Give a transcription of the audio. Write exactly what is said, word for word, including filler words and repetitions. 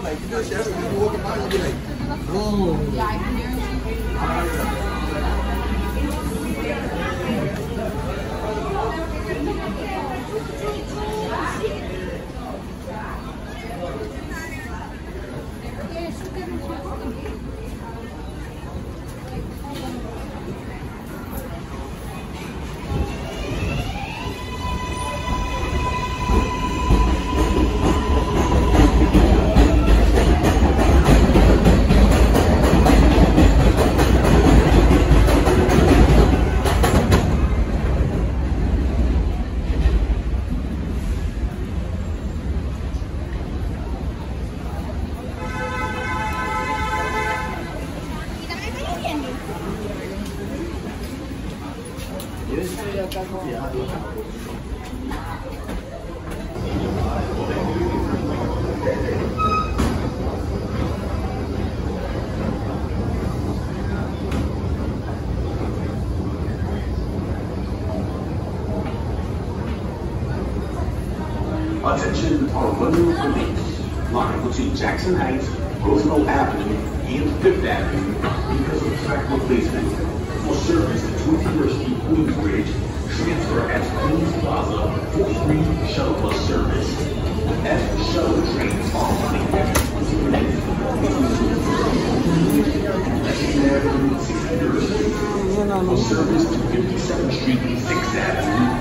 like, you know, Chef, when you walking by, you'll be like, oh. Yeah, I can hear you. Attention Orlando Police. Line between Jackson Heights, Roosevelt Avenue, and Fifth Avenue because of track replacement. For service to twenty-first Street Queensbridge, transfer at Queens Plaza for free shuttle bus service. As shuttle trains are running at twenty-first Avenue, sixty-third Street. For service to fifty-seventh Street, sixth Avenue,